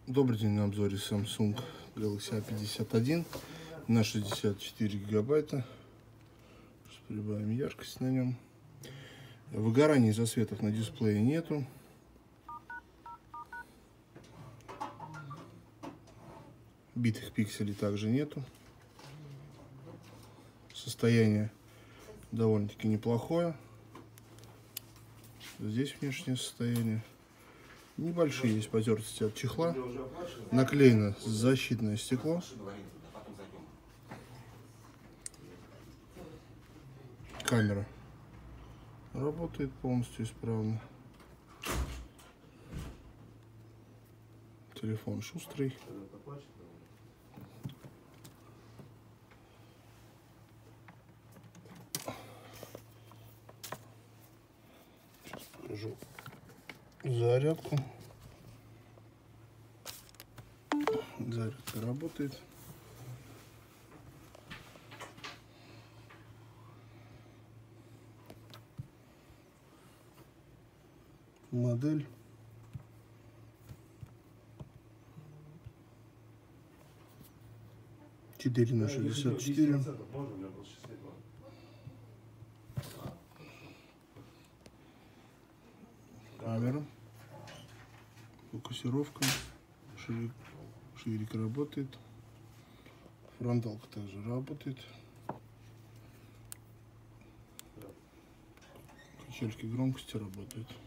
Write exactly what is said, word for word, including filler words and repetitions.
Добрый день, на обзоре Samsung Galaxy A пятьдесят один на шестьдесят четыре гигабайта. Прибавим яркость на нем. Выгораний и засветов на дисплее нету. Битых пикселей также нету. Состояние довольно-таки неплохое. Здесь внешнее состояние. Небольшие есть потертости от чехла. Наклеено защитное стекло. Камера работает полностью исправно. Телефон шустрый. Сейчас покажу зарядку. Зарядка работает. Модель четыре на шестьдесят четыре. Камера, фокусировка, ширик, ширик работает, фронталка также работает, качельки громкости работают.